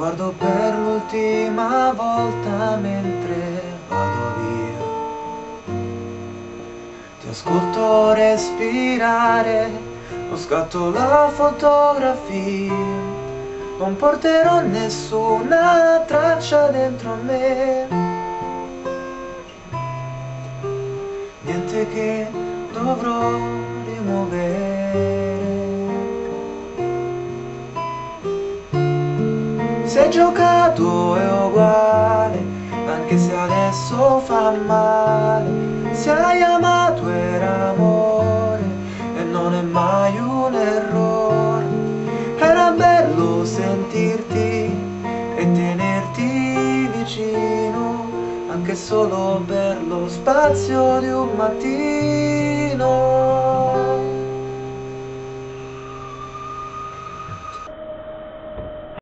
guardo per l'ultima volta mentre vado via. Ti ascolto respirare, non scatto la fotografia. Non porterò nessuna traccia dentro me, niente che dovrò rimuovere. Se hai giocato è uguale, anche se adesso fa male. Se hai amato era amore e non è mai un errore. Era bello sentirti e tenerti vicino, anche solo per lo spazio di un mattino.